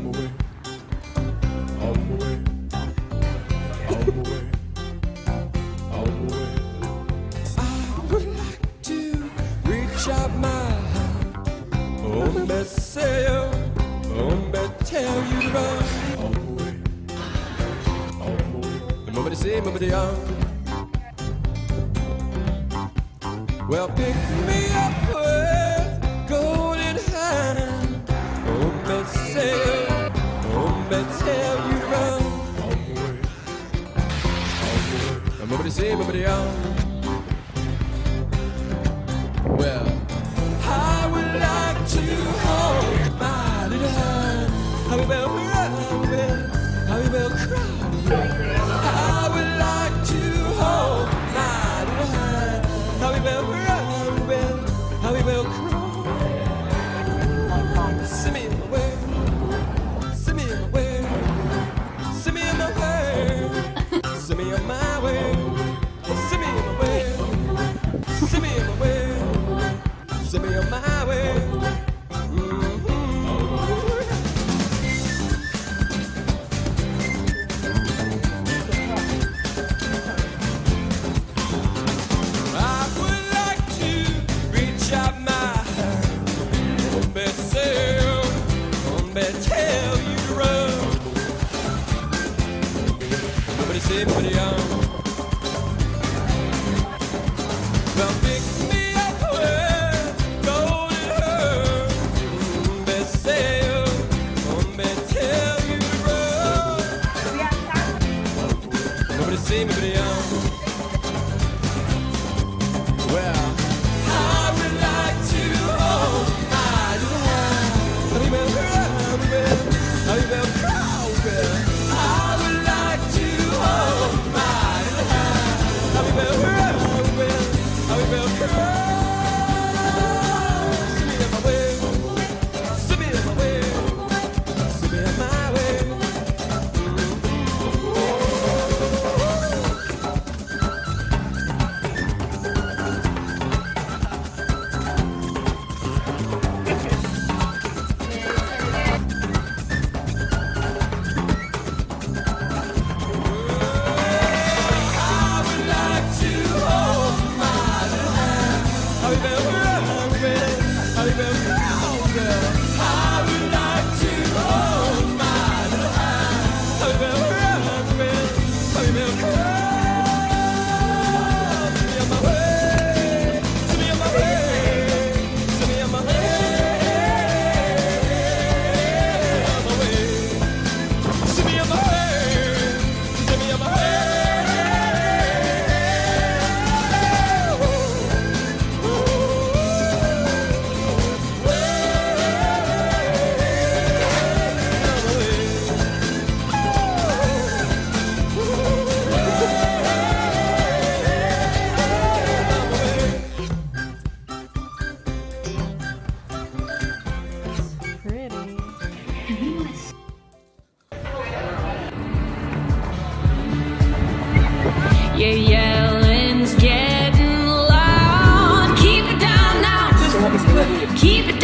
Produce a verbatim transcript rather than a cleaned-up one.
my way, on my way, on my way, on my way. I would like to reach out my hand, oh, me say, oh, me tell you to run. On my way, on my way. Nobody say, nobody on. Well, pick me up with golden hand. Oh, me say, oh, me tell you to run. On my way, on my way. Nobody say, nobody on. Well, I would like to hold my little hand. I will, I will, I will cry. I would like to hold my little hand. I will, I will, I will cry. Send me away, send me away, send me on my way, send me on my way, send me on my way, send me on my way, send me on my way. Everybody on. Well, pick me up with golden hair. Best say, best tell you to run. Nobody see me, nobody on. Well, I would like to hold my little hand. How you been, how you been, how you been, proud, well. I would like to hold my little hand. How we will, how we will, how we will cry. Send me on my way, send me on my way, send me on my way. Your yelling's getting loud. Keep it down now. Keep it